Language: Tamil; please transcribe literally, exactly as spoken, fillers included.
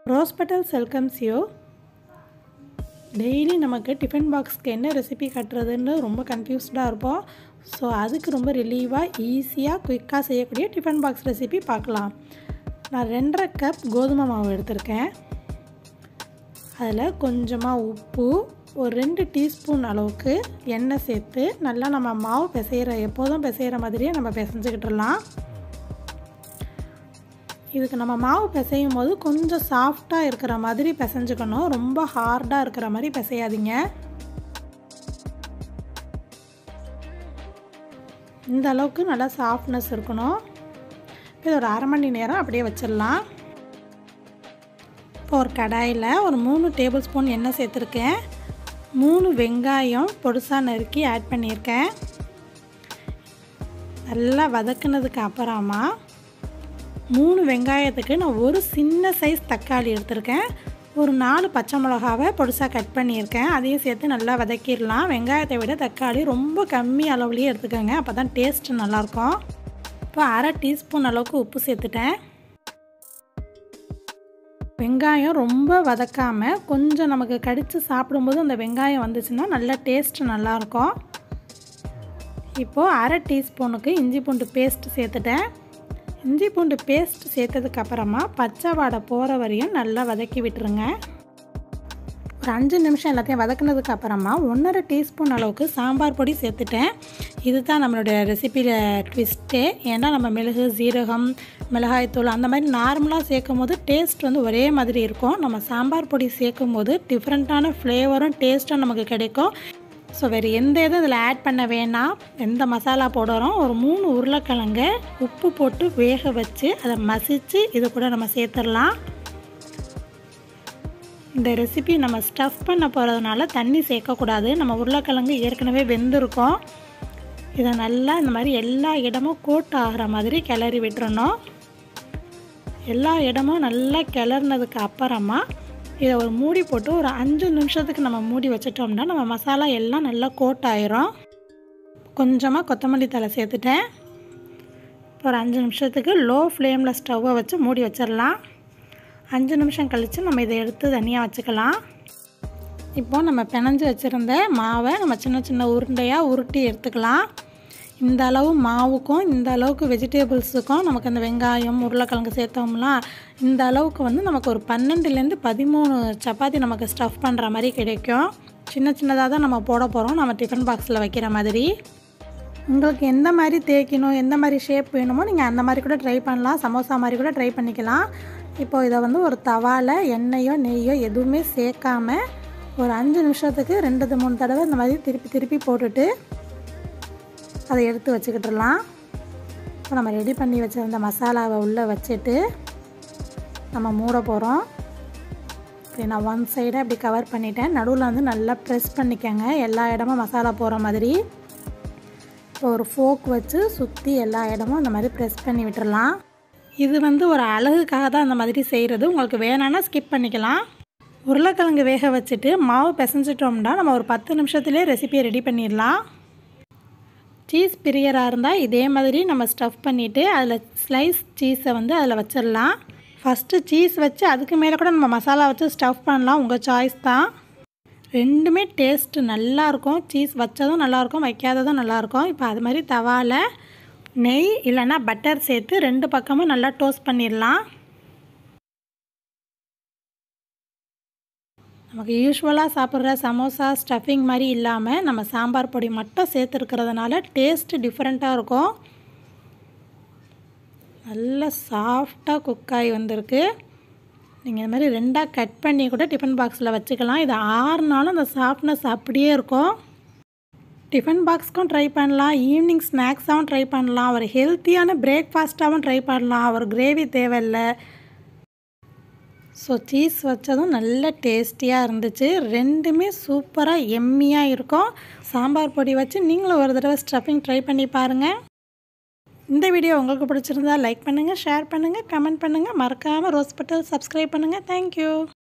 Rose petals welcomes you. Daily நமக்கு டிஃபன் பாக்ஸ்க்கு என்ன ரெசிபி கட்டுறதுன்னு ரொம்ப கன்ஃபியூஸ்டாக இருப்போம். ஸோ அதுக்கு ரொம்ப ரிலீவாக ஈஸியாக குயிக்காக செய்யக்கூடிய டிஃபன் பாக்ஸ் ரெசிபி பார்க்கலாம். நான் ரெண்டரை கப் கோதுமை மாவு எடுத்திருக்கேன். அதில் கொஞ்சமாக உப்பு, ஒரு ரெண்டு டீஸ்பூன் அளவுக்கு எண்ணெய் சேர்த்து நல்லா நம்ம மாவு பிசைகிற எப்போதும் பிசைகிற மாதிரியே நம்ம பிசைஞ்சிக்கிட்டுலாம். இதுக்கு நம்ம மாவு பிசையும் போது கொஞ்சம் சாஃப்டாக இருக்கிற மாதிரி பிசைஞ்சுக்கணும். ரொம்ப ஹார்டாக இருக்கிற மாதிரி பிசையாதீங்க. இந்த அளவுக்கு நல்லா சாஃப்ட்னஸ் இருக்கணும். இது ஒரு அரை மணி நேரம் அப்படியே வச்சிடலாம். இப்போ ஒரு கடாயில் ஒரு மூணு டேபிள் ஸ்பூன் எண்ணெய் சேர்த்துருக்கேன். மூணு வெங்காயம் பொடிசாக நறுக்கி ஆட் பண்ணியிருக்கேன். நல்லா வதக்குனதுக்கு அப்புறமா மூணு வெங்காயத்துக்கு நான் ஒரு சின்ன சைஸ் தக்காளி எடுத்திருக்கேன். ஒரு நாலு பச்சை மிளகாவை பொடிசாக கட் பண்ணியிருக்கேன். அதையும் சேர்த்து நல்லா வதக்கிடலாம். வெங்காயத்தை விட தக்காளி ரொம்ப கம்மி அளவுலேயே எடுத்துக்கோங்க, அப்போ தான் டேஸ்ட்டு நல்லாயிருக்கும். இப்போ அரை டீஸ்பூன் அளவுக்கு உப்பு சேர்த்துட்டேன். வெங்காயம் ரொம்ப வதக்காமல் கொஞ்சம் நமக்கு கடித்து சாப்பிடும்போது அந்த வெங்காயம் வந்துச்சுன்னா நல்லா டேஸ்ட்டு நல்லாயிருக்கும். இப்போது அரை டீஸ்பூனுக்கு இஞ்சி பூண்டு பேஸ்ட்டு சேர்த்துட்டேன். இஞ்சி பூண்டு பேஸ்ட் சேர்த்ததுக்கப்புறமா பச்சை வாடை போகிற வரையும் நல்லா வதக்கி விட்டுருங்க. ஒரு அஞ்சு நிமிஷம் எல்லாத்தையும் வதக்குனதுக்கு அப்புறமா ஒன்றரை டீஸ்பூன் அளவுக்கு சாம்பார் பொடி சேர்த்துட்டேன். இதுதான் நம்மளுடைய ரெசிபியில் ட்விஸ்ட்டே. ஏன்னா நம்ம மிளகு, சீரகம், மிளகாய்த்தூள் அந்த மாதிரி நார்மலாக சேர்க்கும் போது டேஸ்ட் வந்து ஒரே மாதிரி இருக்கும். நம்ம சாம்பார் பொடி சேர்க்கும் போது டிஃப்ரெண்ட்டான ஃப்ளேவரும் டேஸ்ட்டும் நமக்கு கிடைக்கும். ஸோ வேறு எந்த இதுவும் இதில் ஆட் பண்ண வேணாம். எந்த மசாலா போடுறோம், ஒரு மூணு உருளைக்கிழங்க உப்பு போட்டு வேக வச்சு அதை மசித்து இது கூட நம்ம சேர்த்துடலாம். இந்த ரெசிபி நம்ம ஸ்டஃப் பண்ண போகிறதுனால தண்ணி சேர்க்கக்கூடாது. நம்ம உருளைக்கிழங்கு ஏற்கனவே வெந்திருக்கோம். இதை நல்லா இந்த மாதிரி எல்லா இடமும் கோட் ஆகிற மாதிரி கிளறி விட்டுறணும். எல்லா இடமும் நல்லா கிளறினதுக்கு அப்புறமா இதை ஒரு மூடி போட்டு ஒரு அஞ்சு நிமிஷத்துக்கு நம்ம மூடி வச்சிட்டோம்னா நம்ம மசாலா எல்லாம் நல்லா கோட் ஆயிரும். கொஞ்சமாக கொத்தமல்லி தழை சேர்த்துட்டேன். ஒரு அஞ்சு நிமிஷத்துக்கு லோ ஃப்ளேமில் ஸ்டவ்வை வச்சு மூடி வச்சிடலாம். அஞ்சு நிமிஷம் கழித்து நம்ம இதை எடுத்து தனியாக வச்சுக்கலாம். இப்போது நம்ம பிணைஞ்சு வச்சுருந்த மாவை நம்ம சின்ன சின்ன உருண்டையாக உருட்டி எடுத்துக்கலாம். இந்த அளவு மாவுக்கும் இந்த அளவுக்கு வெஜிடபிள்ஸுக்கும் நமக்கு அந்த வெங்காயம், உருளைக்கிழங்கு சேர்த்தோம்லாம் இந்த அளவுக்கு வந்து நமக்கு ஒரு பன்னெண்டுலேருந்து பதிமூணு சப்பாத்தி நமக்கு ஸ்டஃப் பண்ணுற மாதிரி கிடைக்கும். சின்ன சின்னதாக தான் நம்ம போட போகிறோம், நம்ம டிஃபன் பாக்ஸில் வைக்கிற மாதிரி. உங்களுக்கு எந்த மாதிரி தேய்க்கணும், எந்த மாதிரி ஷேப் வேணுமோ நீங்கள் அந்த மாதிரி கூட ட்ரை பண்ணலாம். சமோசா மாதிரி கூட ட்ரை பண்ணிக்கலாம். இப்போ இதை வந்து ஒரு தவாவில் எண்ணெயோ நெய்யோ எதுவுமே சேர்க்காமல் ஒரு அஞ்சு நிமிஷத்துக்கு ரெண்டு மூணு தடவை இந்த மாதிரி திருப்பி திருப்பி போட்டுட்டு அதை எடுத்து வச்சுக்கிட்டுலாம். இப்போ நம்ம ரெடி பண்ணி வச்சுருந்த மசாலாவை உள்ளே வச்சுட்டு நம்ம மூட போகிறோம். இப்படி நான் ஒன் சைடாக இப்படி கவர் பண்ணிட்டேன். நடுவில் வந்து நல்லா ப்ரெஸ் பண்ணிக்கோங்க, எல்லா இடமும் மசாலா போகிற மாதிரி. இப்போ ஒரு ஃபோக் வச்சு சுற்றி எல்லா இடமும் இந்த மாதிரி ப்ரெஸ் பண்ணி விட்டுடலாம். இது வந்து ஒரு அழகுக்காக தான் அந்த மாதிரி செய்கிறது. உங்களுக்கு வேணான்னா ஸ்கிப் பண்ணிக்கலாம். உருளைக்கிழங்கு வேக வச்சுட்டு மாவு பிசைஞ்சிட்டோம்னா நம்ம ஒரு பத்து நிமிஷத்துலேயே ரெசிபியை ரெடி பண்ணிடலாம். சீஸ் பிரியராக இருந்தால் இதே மாதிரி நம்ம ஸ்டஃப் பண்ணிவிட்டு அதில் ஸ்லைஸ் சீஸை வந்து அதில் வச்சிடலாம். ஃபஸ்ட்டு சீஸ் வச்சு அதுக்கு மேலே கூட நம்ம மசாலா வச்சு ஸ்டஃப் பண்ணலாம், உங்கள் சாய்ஸ் தான். ரெண்டுமே டேஸ்ட்டு நல்லாயிருக்கும். சீஸ் வச்சதும் நல்லாயிருக்கும், வைக்காததும் நல்லாயிருக்கும். இப்போ அது மாதிரி தவாவில் நெய் இல்லைன்னா பட்டர் சேர்த்து ரெண்டு பக்கமும் நல்லா டோஸ்ட் பண்ணிடலாம். நமக்கு யூஸ்வலாக சாப்பிட்ற சமோசா ஸ்டஃபிங் மாதிரி இல்லாமல் நம்ம சாம்பார் பொடி மட்டும் சேர்த்துருக்கிறதுனால டேஸ்ட்டு டிஃப்ரெண்ட்டாக இருக்கும். நல்லா சாஃப்டாக குக்காகி வந்திருக்கு. நீங்கள் இது மாதிரி ரெண்டாக கட் பண்ணி கூட டிஃபன் பாக்ஸில் வச்சுக்கலாம். இது ஆறுனாலும் அந்த சாஃப்ட்னஸ் அப்படியே இருக்கும். டிஃபன் பாக்ஸ்க்கும் ட்ரை பண்ணலாம், ஈவினிங் ஸ்நாக்ஸாகவும் ட்ரை பண்ணலாம், ஒரு ஹெல்த்தியான பிரேக்ஃபாஸ்ட்டாகவும் ட்ரை பண்ணலாம். ஒரு கிரேவி தேவையில்லை. ஸோ சீஸ் வச்சதும் நல்ல டேஸ்டியாக இருந்துச்சு. ரெண்டுமே சூப்பராக எம்மியாக இருக்கும். சாம்பார் பொடி வச்சு நீங்களும் ஒரு தடவை ஸ்டஃபிங் ட்ரை பண்ணி பாருங்கள். இந்த வீடியோ உங்களுக்கு பிடிச்சிருந்தா லைக் பண்ணுங்கள், ஷேர் பண்ணுங்கள், கமெண்ட் பண்ணுங்கள். மறக்காமல் ரோஸ் பெட்டல்ஸ் சப்ஸ்கிரைப் பண்ணுங்கள். தேங்க்யூ.